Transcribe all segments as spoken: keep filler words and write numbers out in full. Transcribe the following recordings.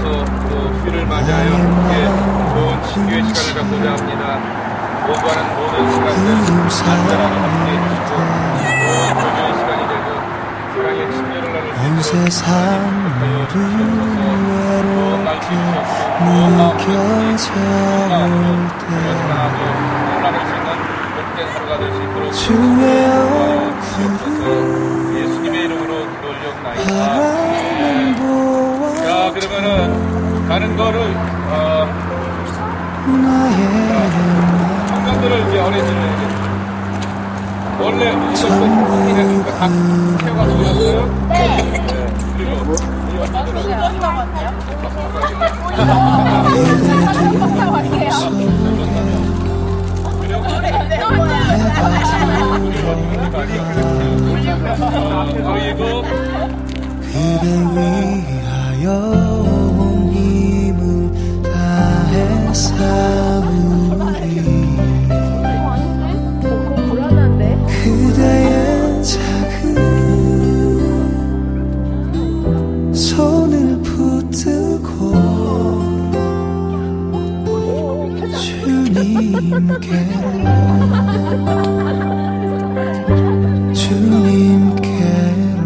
또 휴일을 맞이하여 함께 좋은 기회 시간을 갖고자 합니다. 오가는 모든 시간들 안전하게 함께 해주시고 좋은 교제의 시간이 되고 사랑의 친절을 나눌 수 있도록 하나님 부탁하여 주시옵소서. 좋은 날 주시옵소서. 좋은 마음 주시옵소서. 좋은 마음으로 사랑하고 나눌 수 있는 복된 하루가 될 수 있도록 도와주시옵소서. 예수님의 이름으로 기도올려옵나이다. 자, 그러면은 가는 거를 어, 건강들을 이제 어린이를 원래 이것도 다 태워가지고 오셨어요? 네. 네. 그리고 이 엄마들은 여기 먹었어요? 그리고 그대 위하여 온 힘을 다해 싸우리 그대의 작은 손을 붙들고 주님께로 주님께로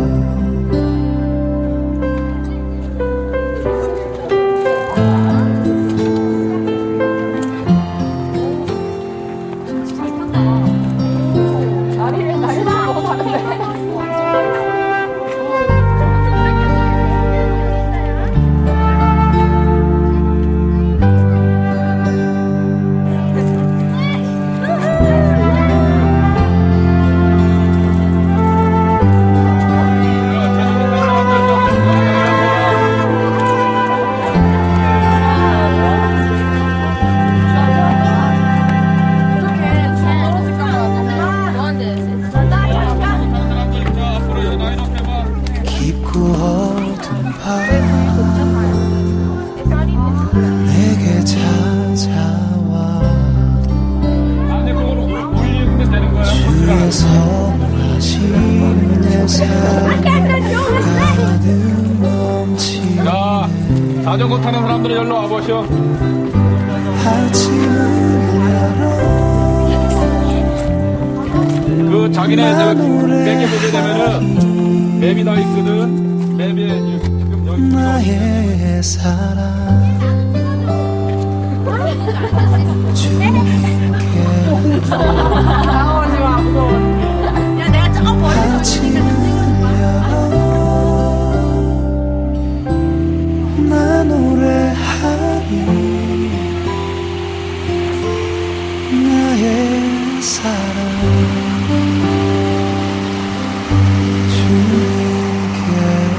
자, 자전거 타는 사람들은 여기로 와보시오. 그 자기네 맵에 보게 되면은 맵이 다 있거든. 맵에 지금 여기 나의 사랑 주님께 나오지 마, 무서워. 야, 내가 조금 멀리서 나 노래하리 나의 사랑 주님께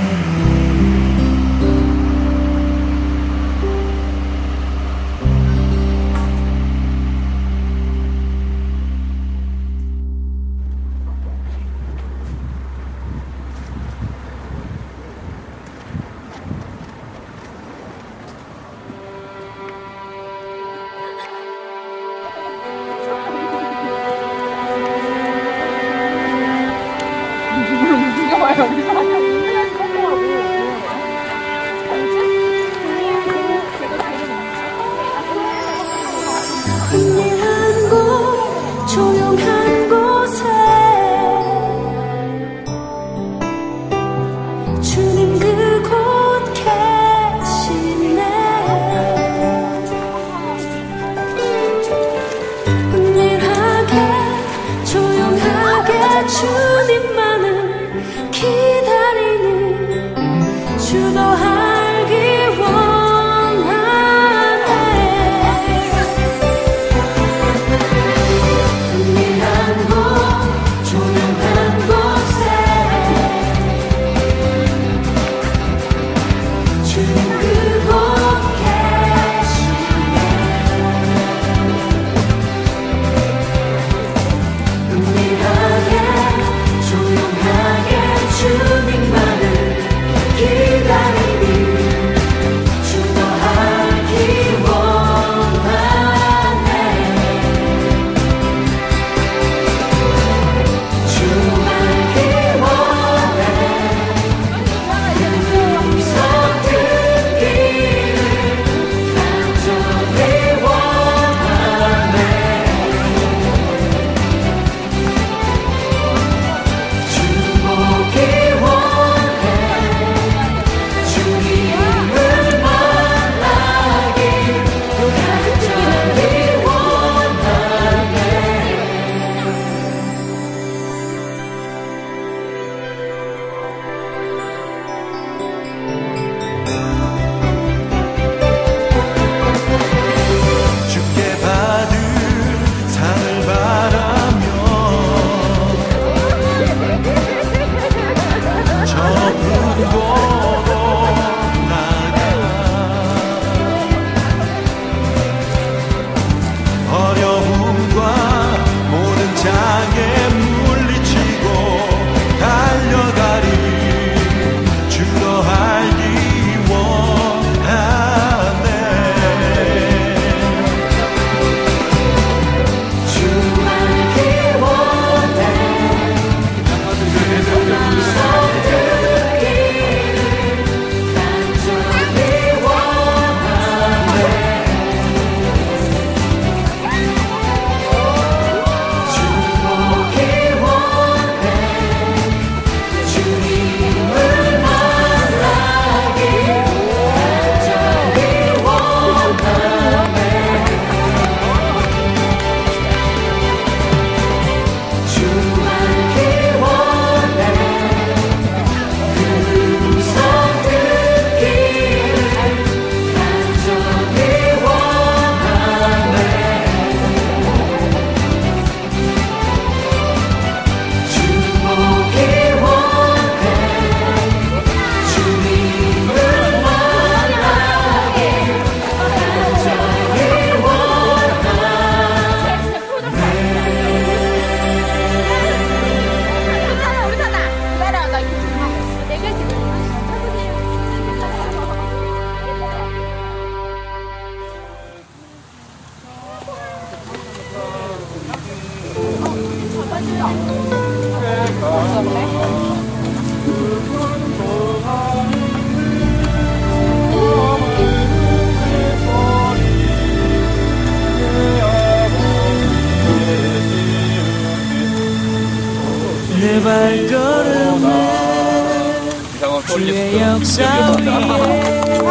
주의 역사 위에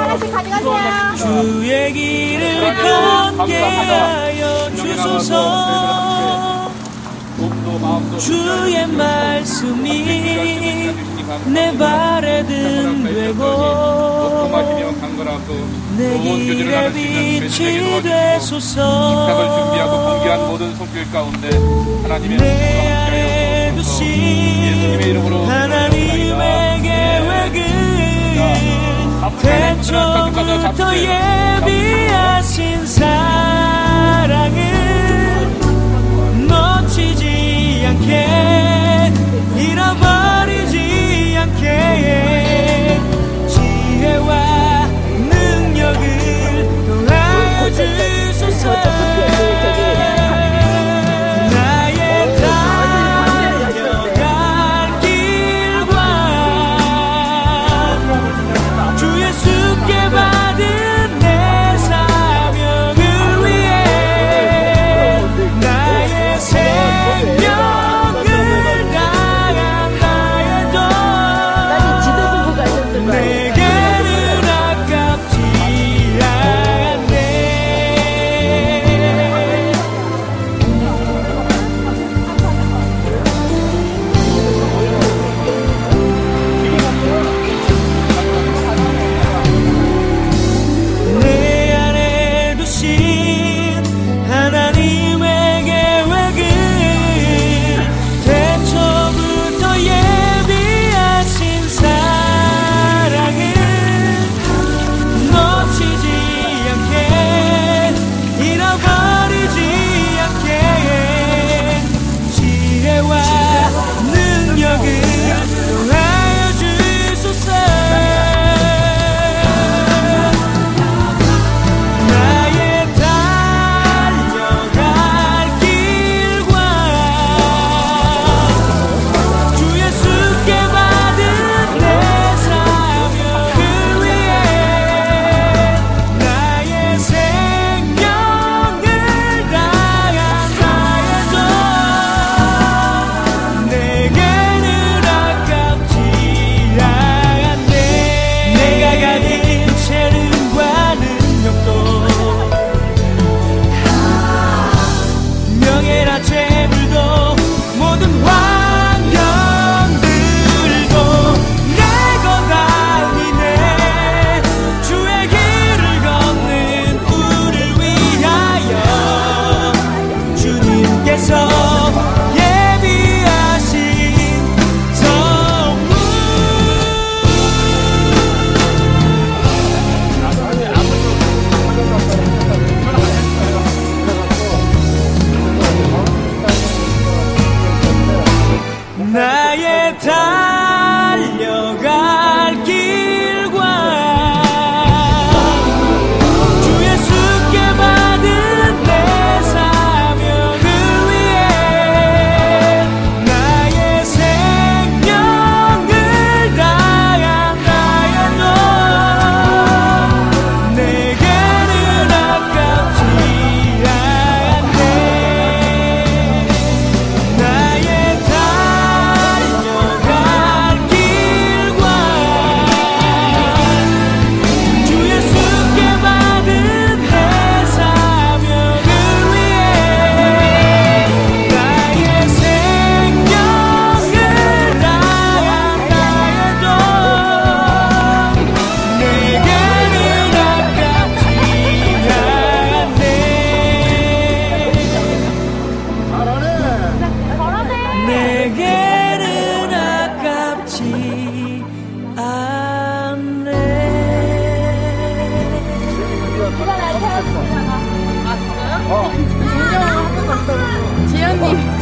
주의 길을 걷게 하여 주소서. 주의 말씀이 내 발에 등 되고 내 길에 빛이 되소서. 부탁을 준비하고 공개한 모든 손길 가운데 하나님의 내 안에 두신 예수님의 이름으로 하나님의 계획은 태초부터 예비하신 사랑은 놓치지 않게 잃어버리지 않게 지혜와 능력을 더하여 주소서. 나의 달려갈 길과 주의 숙게 받은 내 사명을 위해 나의 생명을 다한 나의 돈 내게는 아깝지 않네. 내 안에 두신 하나님의 계획은 태초부터 예비하신 사랑은 놓치지 않게 잃어버리지 않게 지혜와 능력을 더하여 주소서. 나의 달려갈 길과 주의 숙게 받은 내 사명을 위해 나의 생명을 다한 나의 돈 내게는 아깝지 않네. 내가 가진 재능과 능력도 명예나 재물도 모든 환경들도 내 것 아니네. 주의 길을 걷는 우리를 위하여 주님께서 예비하신 선물. 나의 달려갈 길과 주의 숙게 받은 내 사명을 위해 나의 생명을 다한 나의 돈 내게는 아깝지 않네. 나의 달려갈 길과 주의 숙게 받은 내 사명을 위해 나의 생명을 다한 나의 돈 내게는 아깝지 않네. 내게는 아깝지 않네. 지연님.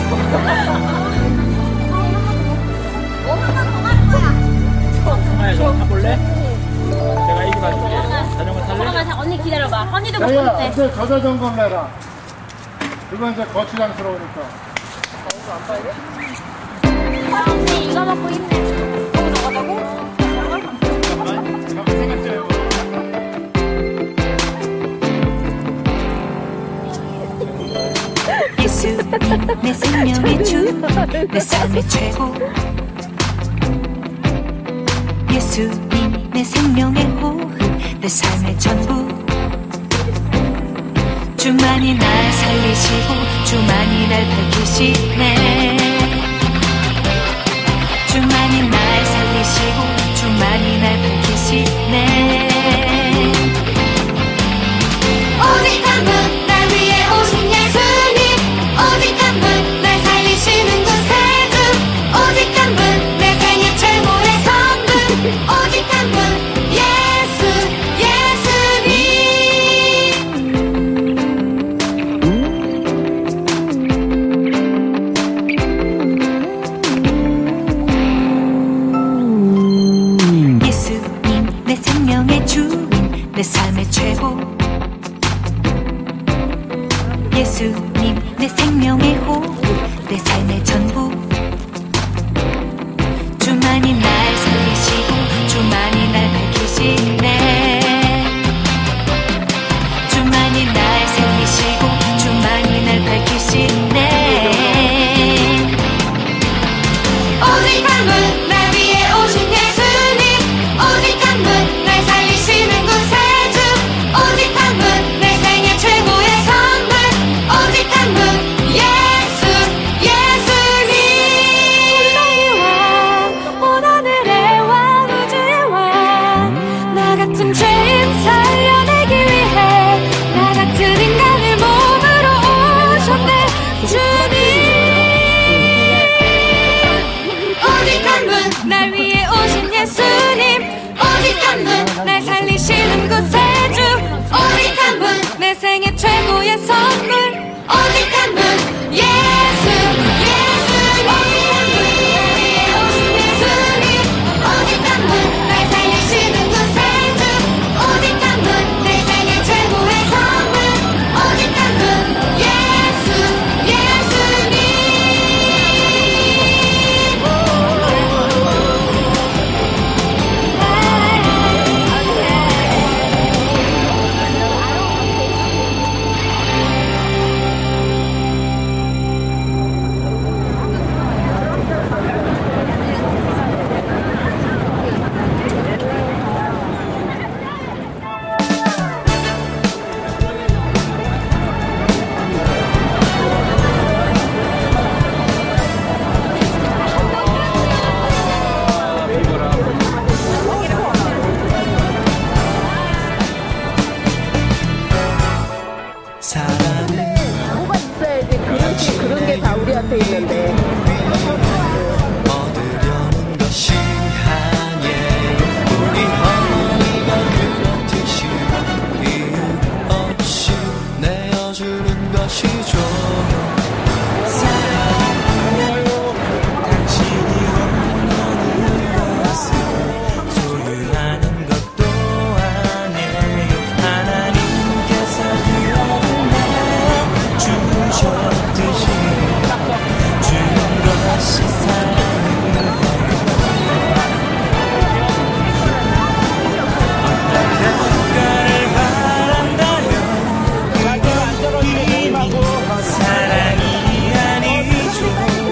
엄마야, 저거 타볼래? 내가 이기 봐줄게. 자전거 탈래? 잠깐만, 언니 기다려봐. 언니도 못 야야, 탔대. 이제 저자전거 내라. 이건 이제 거추장스러우니까. 언니 이거 먹고 있네. 거기서 가자고? 예수님 내 생명의 주, 내 삶의 최고. 예수님 내 생명의 호흡 내 삶의 전부 주만이 날 살리시고 주만이 날 밝히시네 주만이 날 살리시고 주만이 날 밝히시네 오직 한 분 날 위해 오신 예수님 오직 한 분 날 살리시는 구세주 오직 한 분 내 생애 최고의 선분 오직 한 분 예수 예수님 예수님 내 생명의 주인 내 삶의 최고 예수님 내 생명의 호흡 내 삶의 전부 주만이 날 살리시고 주만이 날 밝히시네 주만이 날 살리시고 주만이 날 밝히시네 오직 한 분 날 위해 오신 예수님 오직 한 분 날 살리시는 구세주 오직 한 분 내 생애 최고의 선물 오직 한 분 예수 예수님 나의 왕 온 하늘의 왕 우주의 왕 나 같은 죄인 살려내기 위해 나 같은 인간을 몸으로 오셨네 주님 오직 한 분 날 위해 오신 예수님 오직 한 분 날 살리시는 구세주 오직 한 분 내 생애 최고의 선물 오직 한 분 예수 예수님 오직 한 분 날 살리시는 구세주 오직 한 분 내 생애 최고의 선물 오직 한 분 예수 예수님 뭐가 있어야지 그런 게, 그런 게 다 우리한테 있는데 얻으려는 것이 아니에요 우리 어머니가 그렇듯이 이유 없이 내어주는 것이죠 사랑해요 당신이 원하는 것을 소유하는 것도 아니에요 하나님께서 그러나 주셨듯이 주는 것이 사랑이에요 어떤 대가를 바란다면 그건 이미 사랑이 아니죠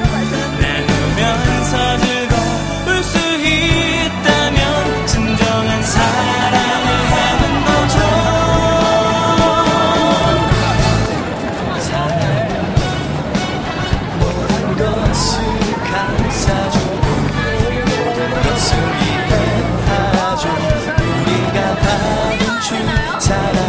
나누면서 즐거울 수 있다면 진정한 사랑을 하는 거죠 사랑은 모든 것을 감싸주고 모든 것을 이해하죠 우리가 받은 주 사랑